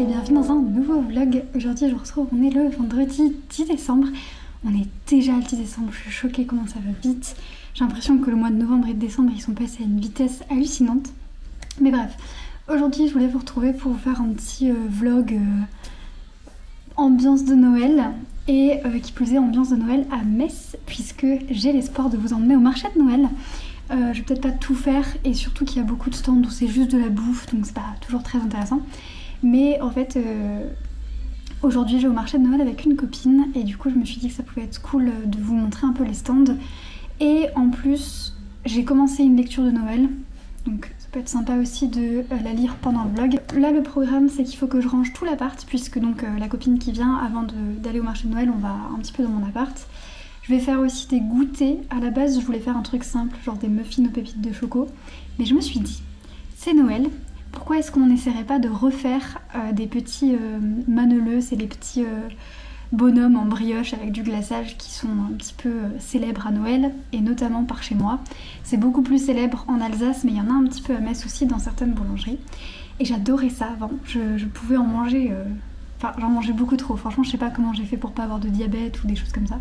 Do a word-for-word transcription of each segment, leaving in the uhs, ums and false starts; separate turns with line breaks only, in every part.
et bienvenue dans un nouveau vlog. Aujourd'hui je vous retrouve, on est le vendredi dix décembre. On est déjà le dix décembre, je suis choquée comment ça va vite. J'ai l'impression que le mois de novembre et de décembre ils sont passés à une vitesse hallucinante. Mais bref, aujourd'hui je voulais vous retrouver pour vous faire un petit euh, vlog euh, ambiance de Noël. Et euh, qui plus est ambiance de Noël à Metz, puisque j'ai l'espoir de vous emmener au marché de Noël. Euh, je vais peut-être pas tout faire, et surtout qu'il y a beaucoup de stands où c'est juste de la bouffe, donc c'est pas toujours très intéressant. Mais en fait, euh, aujourd'hui je vais au marché de Noël avec une copine, et du coup je me suis dit que ça pouvait être cool de vous montrer un peu les stands. Et en plus, j'ai commencé une lecture de Noël, donc ça peut être sympa aussi de euh, la lire pendant le vlog. Là le programme c'est qu'il faut que je range tout l'appart, puisque donc euh, la copine qui vient, avant d'aller au marché de Noël, on va un petit peu dans mon appart. Je vais faire aussi des goûters. À la base je voulais faire un truc simple, genre des muffins aux pépites de choco, mais je me suis dit, c'est Noël, pourquoi est-ce qu'on n'essaierait pas de refaire euh, des petits euh, maneleux, c'est les petits euh, bonhommes en brioche avec du glaçage qui sont un petit peu euh, célèbres à Noël, et notamment par chez moi. C'est beaucoup plus célèbre en Alsace, mais il y en a un petit peu à Metz aussi dans certaines boulangeries. Et j'adorais ça avant, je, je pouvais en manger, euh... enfin j'en mangeais beaucoup trop, franchement je sais pas comment j'ai fait pour pas avoir de diabète ou des choses comme ça.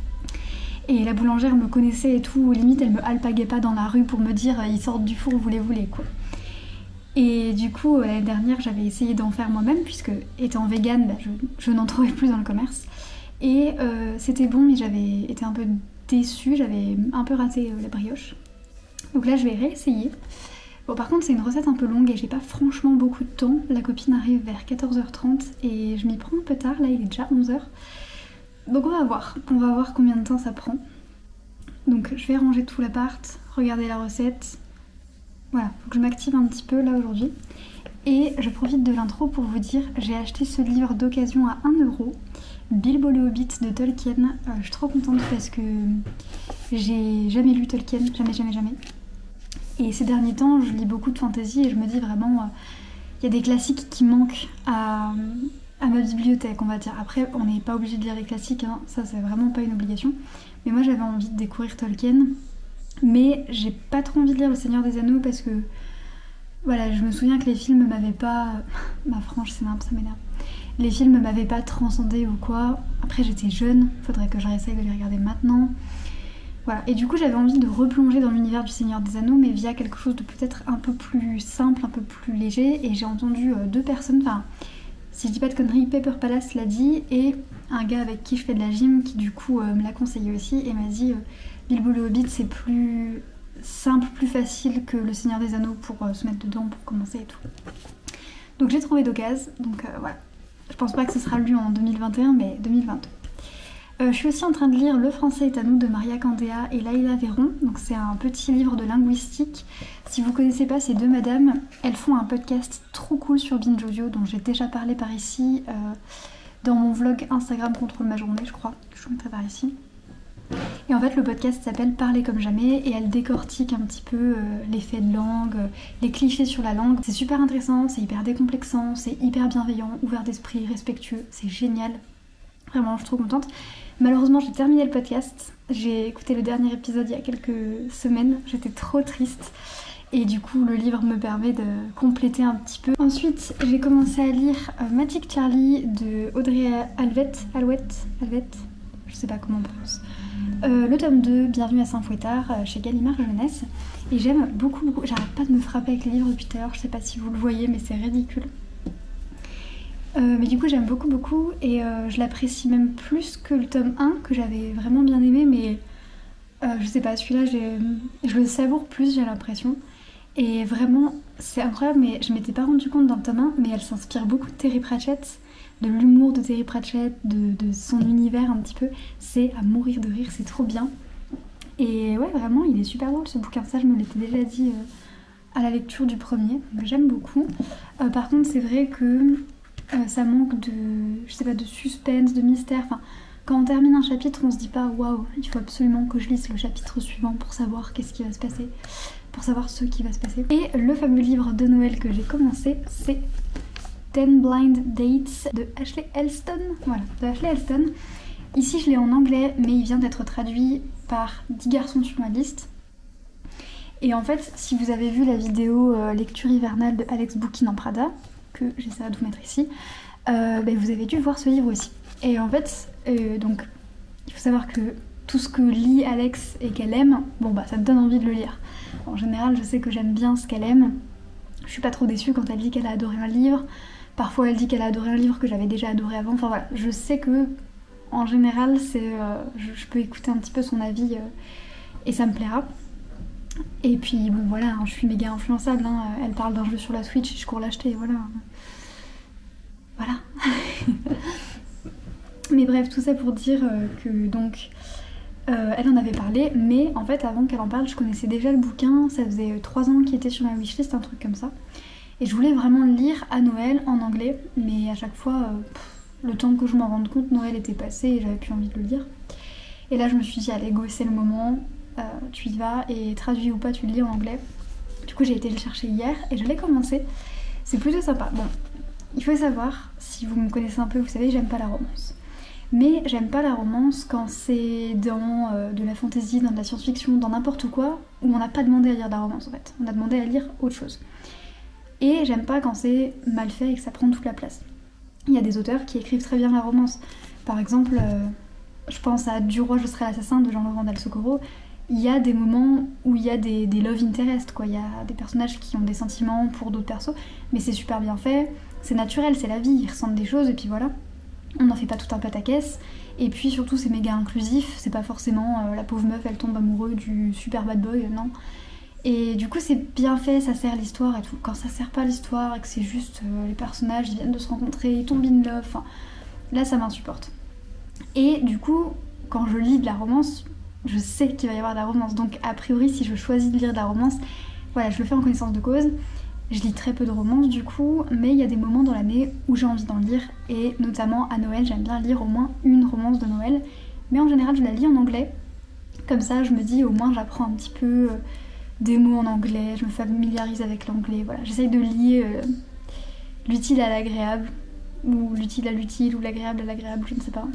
Et la boulangère me connaissait et tout, limite elle me alpaguait pas dans la rue pour me dire ils sortent du four, vous les voulez quoi. Et du coup l'année dernière j'avais essayé d'en faire moi-même, puisque étant végane bah, je, je n'en trouvais plus dans le commerce. Et euh, c'était bon, mais j'avais été un peu déçue, j'avais un peu raté euh, la brioche. Donc là je vais réessayer. Bon par contre c'est une recette un peu longue et j'ai pas franchement beaucoup de temps. La copine arrive vers quatorze heures trente et je m'y prends un peu tard, là il est déjà onze heures. Donc on va voir, on va voir combien de temps ça prend. Donc je vais ranger tout l'appart, regarder la recette. Voilà, faut que je m'active un petit peu là aujourd'hui. Et je profite de l'intro pour vous dire, j'ai acheté ce livre d'occasion à un euro, Bilbo le Hobbit de Tolkien. Euh, je suis trop contente parce que j'ai jamais lu Tolkien, jamais jamais jamais. Et ces derniers temps je lis beaucoup de fantasy et je me dis vraiment, il euh, y a des classiques qui manquent à... à ma bibliothèque on va dire. Après on n'est pas obligé de lire les classiques, hein. Ça c'est vraiment pas une obligation. Mais moi j'avais envie de découvrir Tolkien. Mais j'ai pas trop envie de lire Le Seigneur des Anneaux parce que... Voilà, je me souviens que les films m'avaient pas... Ma frange c'est nimp, ça m'énerve. Les films m'avaient pas transcendé ou quoi. Après j'étais jeune, faudrait que je réessaye de les regarder maintenant. Voilà, et du coup j'avais envie de replonger dans l'univers du Seigneur des Anneaux, mais via quelque chose de peut-être un peu plus simple, un peu plus léger. Et j'ai entendu euh, deux personnes, enfin... Si je dis pas de conneries, Pepper Palace l'a dit, et un gars avec qui je fais de la gym qui du coup euh, me l'a conseillé aussi et m'a dit euh, Bilbo le Hobbit c'est plus simple, plus facile que Le Seigneur des Anneaux pour euh, se mettre dedans, pour commencer et tout. Donc j'ai trouvé d'occasion, donc euh, voilà. Je pense pas que ce sera lu en deux mille vingt et un, mais deux mille vingt-deux. Euh, je suis aussi en train de lire Le français est à nous de Maria Candéa et Laïla Véron. Donc c'est un petit livre de linguistique. Si vous connaissez pas ces deux madames, elles font un podcast trop cool sur Binge Audio dont j'ai déjà parlé par ici euh, dans mon vlog Instagram Contrôle ma journée, je crois, que je vous mettrai par ici. Et en fait le podcast s'appelle Parler comme jamais et elle décortique un petit peu euh, les faits de langue, euh, les clichés sur la langue. C'est super intéressant, c'est hyper décomplexant, c'est hyper bienveillant, ouvert d'esprit, respectueux, c'est génial. Vraiment, je suis trop contente. Malheureusement, j'ai terminé le podcast. J'ai écouté le dernier épisode il y a quelques semaines. J'étais trop triste. Et du coup, le livre me permet de compléter un petit peu. Ensuite, j'ai commencé à lire euh, Magic Charlie de Audrey Alvette. Alouette Alvette Je sais pas comment on prononce. Euh, le tome deux, Bienvenue à Saint-Fouettard, euh, chez Gallimard Jeunesse. Et j'aime beaucoup, beaucoup. J'arrête pas de me frapper avec les livres depuis tout à l'heure. Je sais pas si vous le voyez, mais c'est ridicule. Euh, mais du coup j'aime beaucoup beaucoup et euh, je l'apprécie même plus que le tome un que j'avais vraiment bien aimé, mais euh, je sais pas, celui-là je le savoure plus, j'ai l'impression. Et vraiment c'est incroyable, mais je m'étais pas rendu compte dans le tome un, mais elle s'inspire beaucoup de Terry Pratchett, de l'humour de Terry Pratchett, de, de son univers un petit peu. C'est à mourir de rire, c'est trop bien. Et ouais, vraiment il est super drôle ce bouquin, ça je me l'étais déjà dit euh, à la lecture du premier, donc j'aime beaucoup. Euh, par contre c'est vrai que Euh, ça manque de, je sais pas, de suspense, de mystère. Enfin, quand on termine un chapitre, on se dit pas waouh, il faut absolument que je lise le chapitre suivant pour savoir qu'est-ce qui va se passer, pour savoir ce qui va se passer. Et le fameux livre de Noël que j'ai commencé, c'est Ten Blind Dates de Ashley Elston. Voilà, de Ashley Elston. Ici, je l'ai en anglais, mais il vient d'être traduit par dix garçons sur ma liste. Et en fait, si vous avez vu la vidéo euh, lecture hivernale de Alex Bouquin en Prada, que j'essaierai de vous mettre ici, euh, bah, vous avez dû voir ce livre aussi. Et en fait, euh, donc, il faut savoir que tout ce que lit Alex et qu'elle aime, bon bah ça me donne envie de le lire. En général, je sais que j'aime bien ce qu'elle aime. Je suis pas trop déçue quand elle dit qu'elle a adoré un livre. Parfois elle dit qu'elle a adoré un livre que j'avais déjà adoré avant. Enfin voilà, je sais que en général, c'est, euh, je, je peux écouter un petit peu son avis euh, et ça me plaira. Et puis bon voilà, hein, je suis méga influençable. Hein. Elle parle d'un jeu sur la Switch, je cours l'acheter, voilà. Voilà. Mais bref, tout ça pour dire euh, que donc euh, elle en avait parlé, mais en fait avant qu'elle en parle, je connaissais déjà le bouquin. Ça faisait trois ans qu'il était sur ma wishlist, un truc comme ça. Et je voulais vraiment le lire à Noël en anglais, mais à chaque fois, euh, pff, le temps que je m'en rende compte, Noël était passé et j'avais plus envie de le lire. Et là je me suis dit allez go, c'est le moment, euh, tu y vas et traduit ou pas tu le lis en anglais. Du coup j'ai été le chercher hier et je l'ai commencé. C'est plutôt sympa. Bon, il faut savoir, si vous me connaissez un peu, vous savez, j'aime pas la romance. Mais j'aime pas la romance quand c'est dans euh, de la fantasy, dans de la science-fiction, dans n'importe quoi, où on n'a pas demandé à lire de la romance en fait. On a demandé à lire autre chose. Et j'aime pas quand c'est mal fait et que ça prend toute la place. Il y a des auteurs qui écrivent très bien la romance. Par exemple, euh, je pense à Du roi je serai l'assassin de Jean-Laurent Del Socorro. Il y a des moments où il y a des, des love interest, quoi. Il y a des personnages qui ont des sentiments pour d'autres persos, mais c'est super bien fait, c'est naturel, c'est la vie, ils ressentent des choses et puis voilà. On n'en fait pas tout un pataquès. Et puis surtout c'est méga inclusif, c'est pas forcément euh, la pauvre meuf elle tombe amoureuse du super bad boy, non. Et du coup c'est bien fait, ça sert l'histoire et tout. Quand ça sert pas l'histoire et que c'est juste euh, les personnages ils viennent de se rencontrer, ils tombent in love, enfin, là ça m'insupporte. Et du coup quand je lis de la romance, je sais qu'il va y avoir de la romance. Donc a priori si je choisis de lire de la romance, voilà, je le fais en connaissance de cause. Je lis très peu de romances du coup, mais il y a des moments dans l'année où j'ai envie d'en lire, et notamment à Noël, j'aime bien lire au moins une romance de Noël, mais en général je la lis en anglais. Comme ça je me dis au moins j'apprends un petit peu euh, des mots en anglais, je me familiarise avec l'anglais, voilà. J'essaye de lier euh, l'utile à l'agréable, ou l'utile à l'utile, ou l'agréable à l'agréable, je ne sais pas.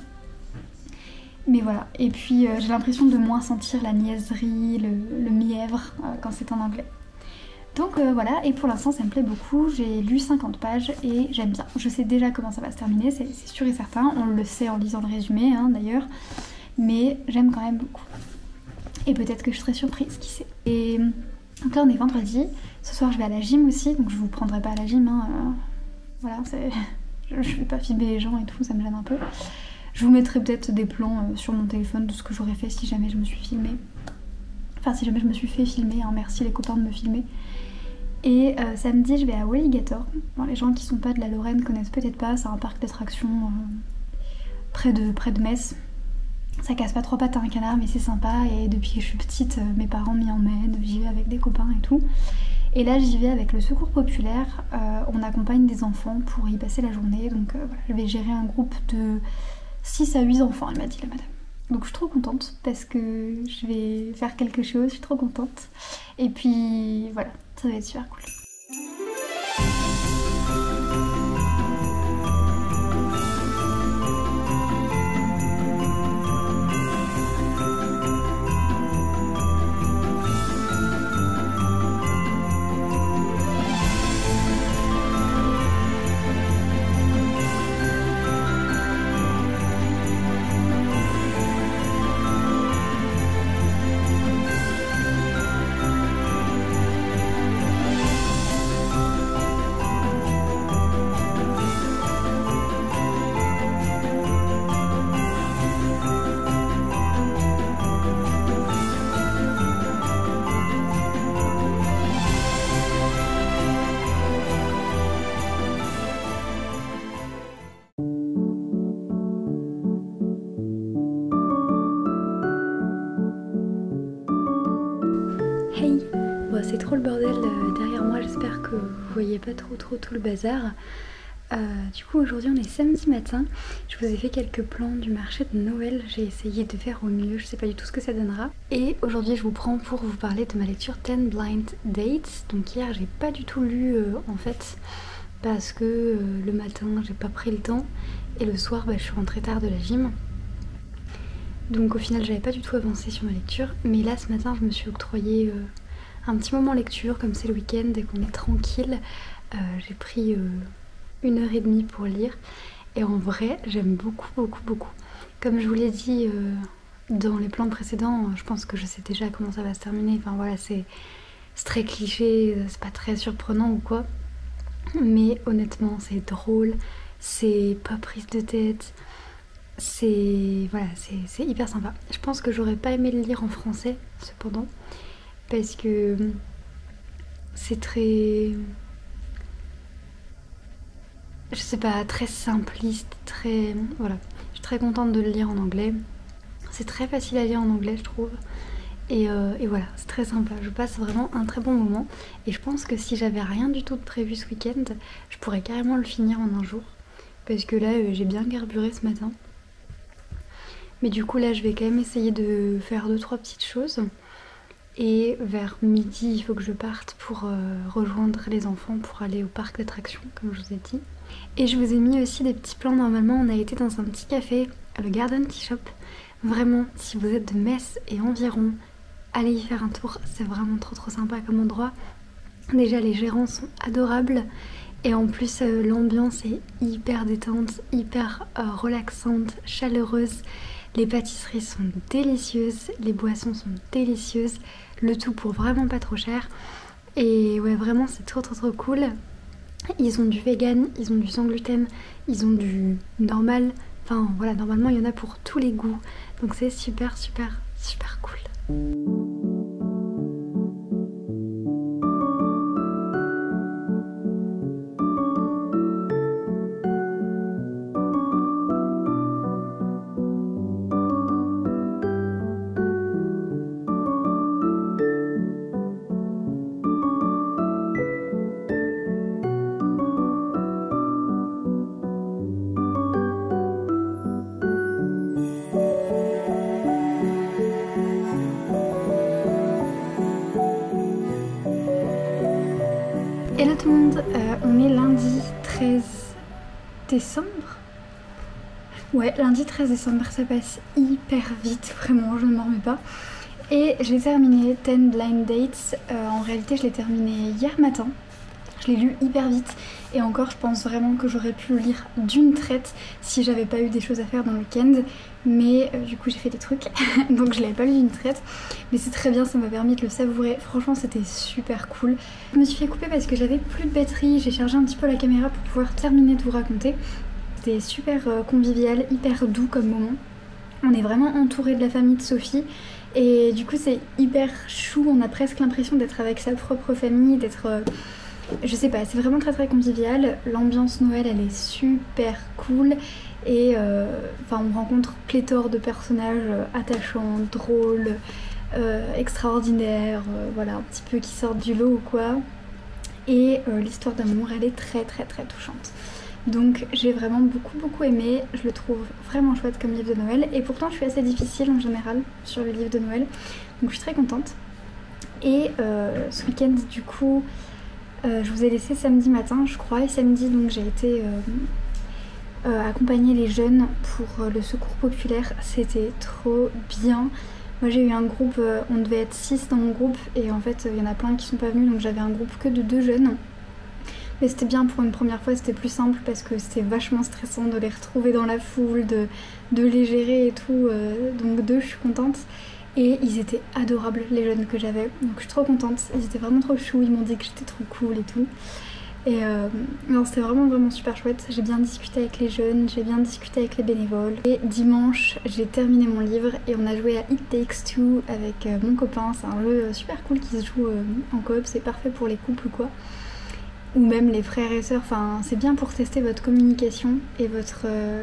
Mais voilà, et puis euh, j'ai l'impression de moins sentir la niaiserie, le, le mièvre euh, quand c'est en anglais. Donc euh, voilà, et pour l'instant ça me plaît beaucoup, j'ai lu cinquante pages et j'aime bien. Je sais déjà comment ça va se terminer, c'est sûr et certain, on le sait en lisant le résumé hein, d'ailleurs, mais j'aime quand même beaucoup. Et peut-être que je serai surprise, qui sait. Et donc là on est vendredi, ce soir je vais à la gym aussi, donc je vous prendrai pas à la gym, hein, euh, voilà, je, je vais pas filmer les gens et tout, ça me gêne un peu. Je vous mettrai peut-être des plans euh, sur mon téléphone de ce que j'aurais fait si jamais je me suis filmée. Enfin si jamais je me suis fait filmer, hein, merci les copains de me filmer. Et euh, samedi je vais à Walligator. Bon, les gens qui sont pas de la Lorraine connaissent peut-être pas, c'est un parc d'attractions euh, près, de, près de Metz. Ça casse pas trois pattes à un canard mais c'est sympa, et depuis que je suis petite euh, mes parents m'y emmènent, j'y vais avec des copains et tout. Et là j'y vais avec le Secours Populaire, euh, on accompagne des enfants pour y passer la journée, donc euh, voilà, je vais gérer un groupe de six à huit enfants, elle m'a dit la madame. Donc je suis trop contente parce que je vais faire quelque chose, je suis trop contente. Et puis voilà, ça va être super cool. C'est trop le bordel derrière moi, j'espère que vous voyez pas trop trop tout le bazar. Euh, du coup aujourd'hui on est samedi matin, je vous ai fait quelques plans du marché de Noël, j'ai essayé de faire au mieux, je sais pas du tout ce que ça donnera. Et aujourd'hui je vous prends pour vous parler de ma lecture dix Blind Dates. Donc hier j'ai pas du tout lu euh, en fait, parce que euh, le matin j'ai pas pris le temps, et le soir bah, je suis rentrée tard de la gym. Donc au final j'avais pas du tout avancé sur ma lecture, mais là ce matin je me suis octroyé euh, un petit moment lecture, comme c'est le week-end et qu'on est tranquille. Euh, j'ai pris euh, une heure et demie pour lire. Et en vrai, j'aime beaucoup, beaucoup, beaucoup. Comme je vous l'ai dit euh, dans les plans précédents, je pense que je sais déjà comment ça va se terminer. Enfin voilà, c'est très cliché, c'est pas très surprenant ou quoi. Mais honnêtement, c'est drôle, c'est pas prise de tête. C'est voilà, c'est hyper sympa. Je pense que j'aurais pas aimé le lire en français, cependant, parce que c'est très... je sais pas, très simpliste, très... voilà. Je suis très contente de le lire en anglais. C'est très facile à lire en anglais, je trouve. Et, euh, et voilà, c'est très sympa. Je passe vraiment un très bon moment. Et je pense que si j'avais rien du tout de prévu ce week-end, je pourrais carrément le finir en un jour. Parce que là, euh, j'ai bien carburé ce matin. Mais du coup là je vais quand même essayer de faire deux trois petites choses. Et vers midi il faut que je parte pour euh, rejoindre les enfants pour aller au parc d'attractions comme je vous ai dit. Et je vous ai mis aussi des petits plans. Normalement on a été dans un petit café, le Garden Tea Shop. Vraiment si vous êtes de Metz et environ, allez y faire un tour, c'est vraiment trop trop sympa comme endroit. Déjà les gérants sont adorables. Et en plus euh, l'ambiance est hyper détente, hyper euh, relaxante, chaleureuse. Les pâtisseries sont délicieuses, les boissons sont délicieuses, le tout pour vraiment pas trop cher. Et ouais vraiment c'est trop trop trop cool. Ils ont du vegan, ils ont du sans gluten, ils ont du normal. Enfin voilà, normalement il y en a pour tous les goûts. Donc c'est super super super cool. Hello tout le monde, euh, on est lundi treize décembre. Ouais, lundi treize décembre, ça passe hyper vite, vraiment, je ne m'en remets pas. Et j'ai terminé dix Blind Dates, euh, en réalité je l'ai terminé hier matin. Je l'ai lu hyper vite et encore je pense vraiment que j'aurais pu le lire d'une traite si j'avais pas eu des choses à faire dans le week-end. Mais euh, du coup j'ai fait des trucs donc je l'avais pas lu d'une traite. Mais c'est très bien, ça m'a permis de le savourer. Franchement c'était super cool. Je me suis fait couper parce que j'avais plus de batterie. J'ai chargé un petit peu la caméra pour pouvoir terminer de vous raconter. C'était super euh, convivial, hyper doux comme moment. On est vraiment entouré de la famille de Sophie. Et du coup c'est hyper chou, on a presque l'impression d'être avec sa propre famille, d'être... Euh, je sais pas, c'est vraiment très très convivial. L'ambiance Noël elle est super cool. Et euh, enfin on rencontre pléthore de personnages attachants, drôles, euh, extraordinaires, euh, voilà, un petit peu qui sortent du lot ou quoi. Et euh, l'histoire d'amour elle est très très très touchante. Donc j'ai vraiment beaucoup beaucoup aimé, je le trouve vraiment chouette comme livre de Noël. Et pourtant je suis assez difficile en général sur les livres de Noël, donc je suis très contente. Et euh, ce week-end du coup, euh, je vous ai laissé samedi matin je crois, et samedi donc j'ai été euh, euh, accompagner les jeunes pour euh, le secours populaire, c'était trop bien. Moi j'ai eu un groupe, euh, on devait être six dans mon groupe et en fait il euh, y en a plein qui sont pas venus, donc j'avais un groupe que de deux jeunes. Mais c'était bien pour une première fois, c'était plus simple parce que c'était vachement stressant de les retrouver dans la foule, de, de les gérer et tout. Euh, donc deux, je suis contente. Et ils étaient adorables, les jeunes que j'avais. Donc je suis trop contente. Ils étaient vraiment trop chou, ils m'ont dit que j'étais trop cool et tout. Et euh, non, c'était vraiment vraiment super chouette. J'ai bien discuté avec les jeunes, j'ai bien discuté avec les bénévoles. Et dimanche, j'ai terminé mon livre et on a joué à It Takes Two avec euh, mon copain. C'est un jeu super cool qui se joue euh, en coop, c'est parfait pour les couples ou quoi. Ou même les frères et sœurs, enfin c'est bien pour tester votre communication et votre, euh,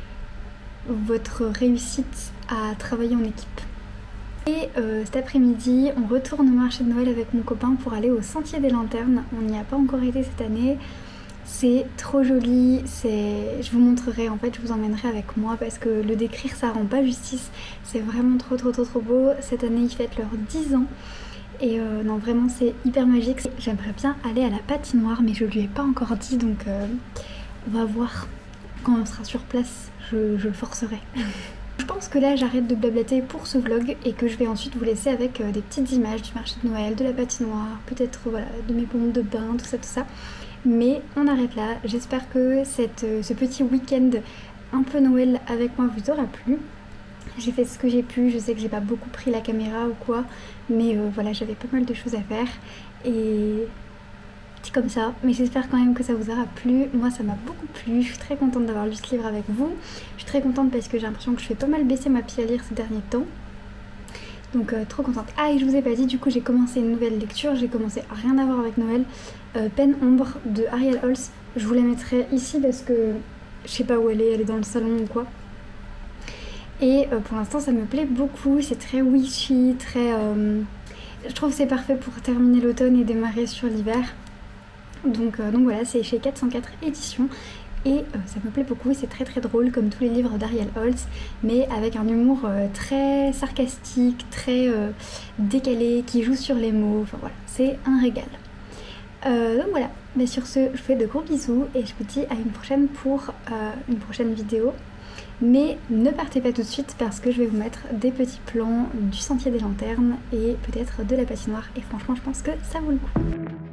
votre réussite à travailler en équipe. Et euh, cet après-midi, on retourne au marché de Noël avec mon copain pour aller au Sentier des Lanternes. On n'y a pas encore été cette année. C'est trop joli, c'est... je vous montrerai, en fait je vous emmènerai avec moi parce que le décrire ça rend pas justice. C'est vraiment trop trop trop trop beau. Cette année ils fêtent leurs dix ans. Et euh, non vraiment c'est hyper magique. J'aimerais bien aller à la patinoire mais je lui ai pas encore dit, donc euh, on va voir quand on sera sur place, je, je le forcerai. Je pense que là j'arrête de blablater pour ce vlog et que je vais ensuite vous laisser avec euh, des petites images du marché de Noël, de la patinoire, peut-être voilà, de mes bombes de bain, tout ça tout ça. Mais on arrête là. J'espère que cette, ce petit week-end un peu Noël avec moi vous aura plu. J'ai fait ce que j'ai pu, je sais que j'ai pas beaucoup pris la caméra ou quoi, mais euh, voilà, j'avais pas mal de choses à faire et c'est comme ça. Mais j'espère quand même que ça vous aura plu. Moi ça m'a beaucoup plu, je suis très contente d'avoir lu ce livre avec vous. Je suis très contente parce que j'ai l'impression que je fais pas mal baisser ma pile à lire ces derniers temps. Donc euh, trop contente. Ah, et je vous ai pas dit, du coup j'ai commencé une nouvelle lecture, j'ai commencé à rien à voir avec Noël, euh, Peine Ombre de Ariel Holz. Je vous la mettrai ici parce que je sais pas où elle est, elle est dans le salon ou quoi. Et euh, pour l'instant ça me plaît beaucoup, c'est très witchy, très... Euh, je trouve que c'est parfait pour terminer l'automne et démarrer sur l'hiver. Donc, euh, donc voilà, c'est chez quatre cent quatre éditions et euh, ça me plaît beaucoup, c'est très très drôle comme tous les livres d'Ariel Holz, mais avec un humour euh, très sarcastique, très euh, décalé, qui joue sur les mots, enfin voilà, c'est un régal. Euh, donc voilà, mais sur ce, je vous fais de gros bisous et je vous dis à une prochaine pour euh, une prochaine vidéo. Mais ne partez pas tout de suite parce que je vais vous mettre des petits plans du Sentier des Lanternes et peut-être de la patinoire et franchement je pense que ça vaut le coup.